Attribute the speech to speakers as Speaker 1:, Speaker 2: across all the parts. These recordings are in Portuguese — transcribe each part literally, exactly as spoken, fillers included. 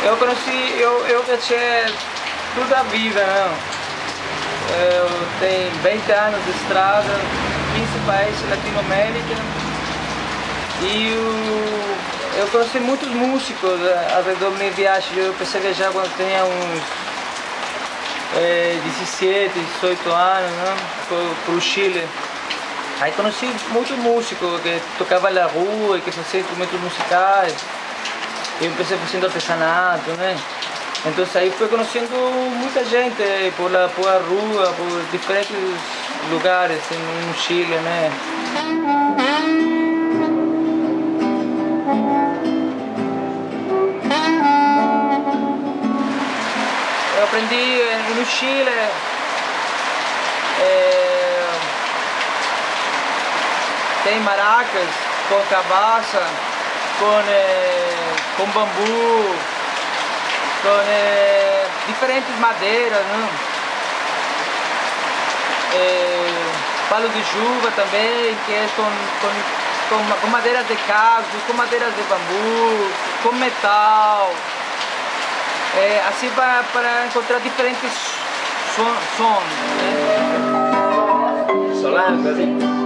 Speaker 1: Eu conheci, eu, eu viajei toda a vida, não? Eu tenho vinte anos de estrada, quinze países da Latinoamérica e eu, eu conheci muitos músicos ao redor da minha viagem. Eu comecei a viajar quando tinha uns é, dezessete, dezoito anos, para o Chile. Aí conheci muitos músicos que tocavam na rua e que faziam instrumentos musicais. Eu comecei fazendo artesanato, né? Então aí fui conhecendo muita gente por la, por a rua, por diferentes lugares no Chile, né? Eu aprendi no Chile é, tem maracas com cabaça, com, é, com bambu, com é, diferentes madeiras, né? É, palo de chuva também, que é com, com, com, com madeiras de cacto, com madeiras de bambu, com metal, é, assim para, para encontrar diferentes sons. Son, né? Solano, assim.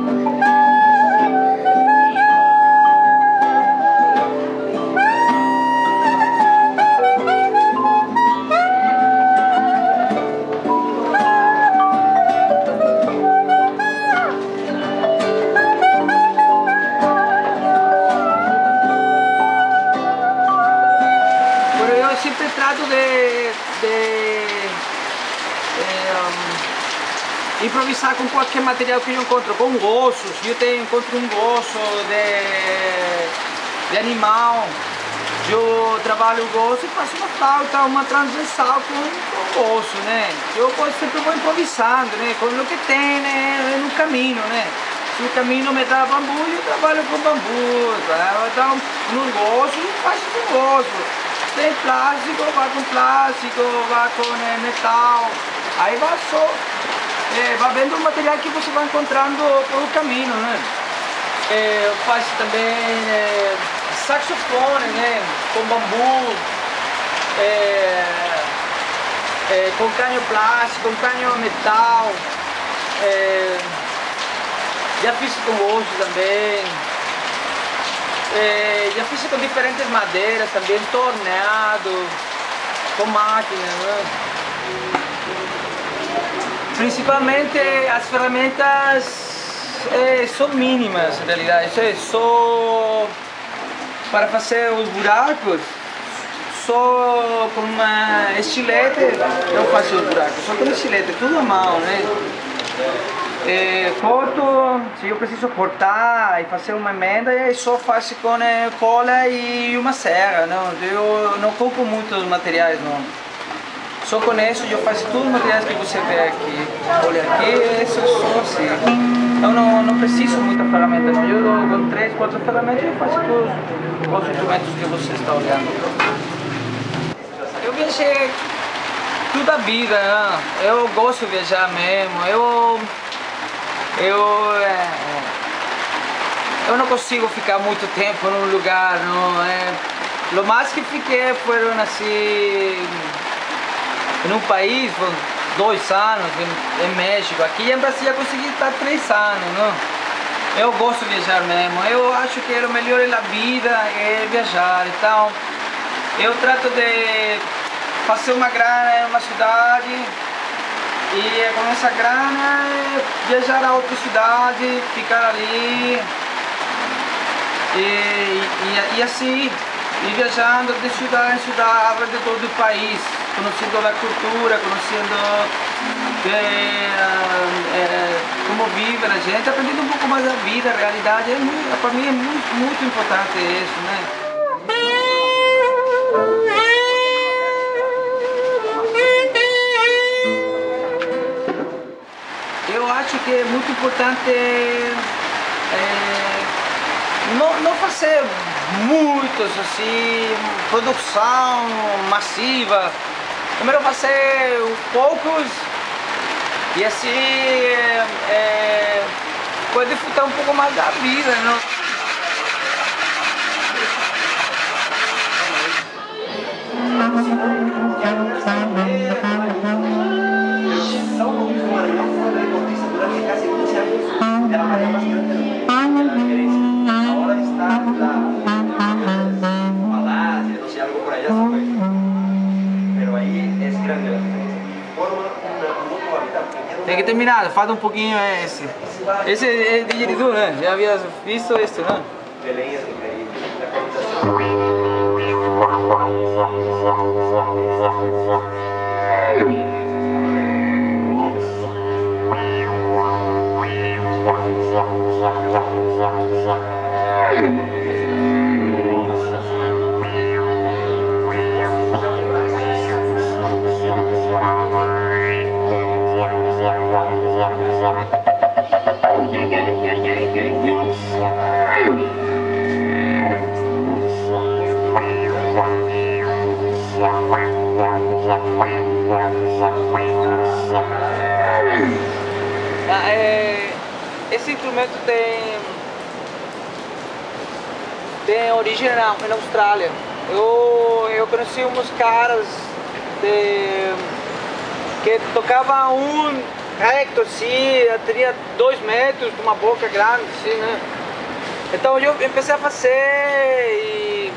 Speaker 1: Sempre trato de, de, de um, improvisar com qualquer material que eu encontro, com ossos. Eu tenho, encontro um osso de, de animal, eu trabalho o osso e faço uma flauta, uma transversal com, com osso, né? Eu sempre vou improvisando, né? Com o que tem, né? No caminho, né? Se o caminho me dá bambu, eu trabalho com bambu, tá? Dá um, no osso, eu faço com osso. Tem plástico, vai com plástico, vai com é, metal, aí vai só, é, vai vendo o material que você vai encontrando pelo caminho, né? É, eu faço também é, saxofone, né? Com bambu, é, é, com canho plástico, com canho metal, é, já fiz com osso também. É, já fiz com diferentes madeiras também, torneado, com máquina, né? Principalmente as ferramentas é, são mínimas em realidade, isso é só para fazer os buracos, só com uma estilete eu faço os buracos, só com estilete, tudo à mão, né? É, corto, se eu preciso cortar e fazer uma emenda, eu só faço com é, cola e uma serra, não? Eu não compro muitos materiais, não. Só com isso eu faço todos os materiais que você vê aqui. Olha aqui, isso é só assim. Eu não, não preciso muita ferramenta, não. Eu com três, quatro ferramentas eu faço todos os instrumentos que você está olhando. Eu viajei toda a vida, né? Eu gosto de viajar mesmo. Eu Eu, é, eu não consigo ficar muito tempo num lugar, não é? O mais que fiquei foram assim, em um país, por dois anos, em, em México. Aqui em Brasília eu consegui estar três anos, não? Eu gosto de viajar mesmo. Eu acho que o melhor da vida é viajar. Então, eu trato de fazer uma grana em uma cidade. E com essa grana, viajar a outra cidade, ficar ali e, e, e assim, ir viajando de cidade em cidade, ao redor do país, conhecendo a cultura, conhecendo é, é, como vive a gente, aprendendo um pouco mais da vida, a realidade. É muito, para mim é muito, muito importante isso, né? Eu acho que é muito importante é, não, não fazer muitos assim, produção massiva. Primeiro fazer poucos e assim é, é, pode disfrutar um pouco mais da vida, não? Tem que terminar, falta um pouquinho esse. Esse é didgeridoo, né? Já havia visto isso, né?
Speaker 2: Belém é incrível.
Speaker 1: Ah, é, esse instrumento tem tem origem na, na Austrália. Eu, eu conheci uns caras de, que tocavam um recto assim, teria dois metros, com uma boca grande assim, né? Então eu empecei a fazer e,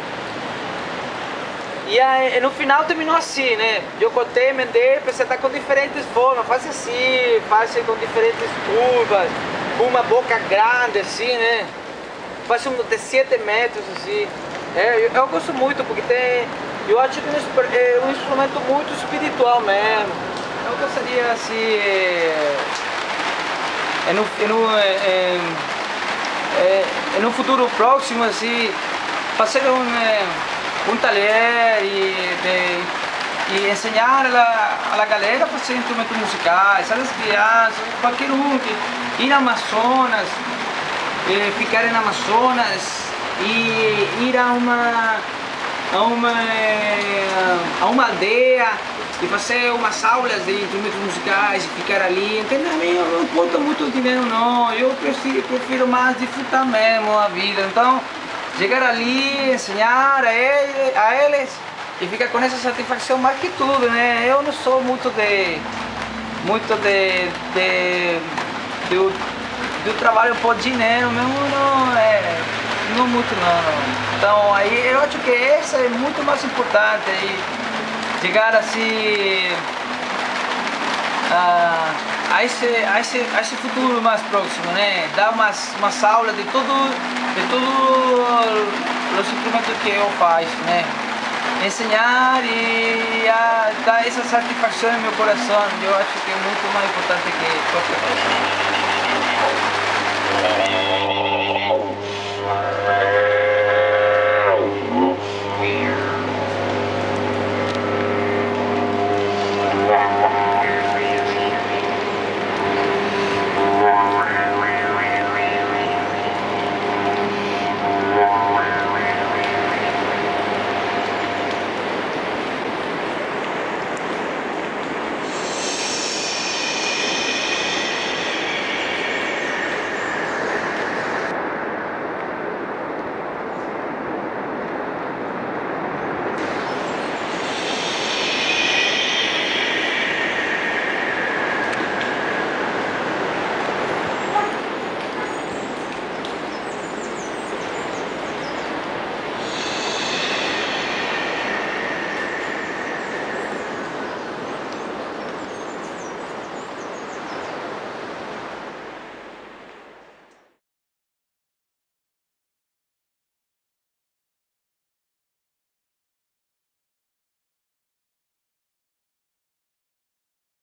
Speaker 1: e aí, no final terminou assim, né? Eu cortei, emendei, pensei estar com diferentes formas, faz assim, faz com diferentes curvas, com uma boca grande assim, né? Faz um de sete metros assim. É, eu, eu gosto muito porque tem, eu acho que é um instrumento muito espiritual mesmo. Eu gostaria assim, é, é no, é no, é, é, é no futuro próximo assim, fazer um, é, um taller e, de, e ensinar a, a galera a fazer instrumentos musicais, as crianças, qualquer um que ir ao Amazonas, é, ficar no Amazonas e ir a uma a uma a uma aldeia e fazer umas aulas de instrumentos musicais e ficar ali, entendeu? Eu não importa muito o dinheiro não, eu prefiro, prefiro mais desfrutar mesmo a vida, então chegar ali, ensinar a, ele, a eles e ficar com essa satisfação mais que tudo, né? Eu não sou muito de muito de, de, de, de, de trabalho por dinheiro mesmo, não é, não muito não. Então aí eu acho que essa é muito mais importante aí, chegar assim a, a, esse, a, esse, a esse futuro mais próximo, né? Dar umas, umas aulas de tudo, de todos os instrumentos que eu faço, né? Ensinar e a, dar essa satisfação no meu coração, eu acho que é muito mais importante que qualquer coisa.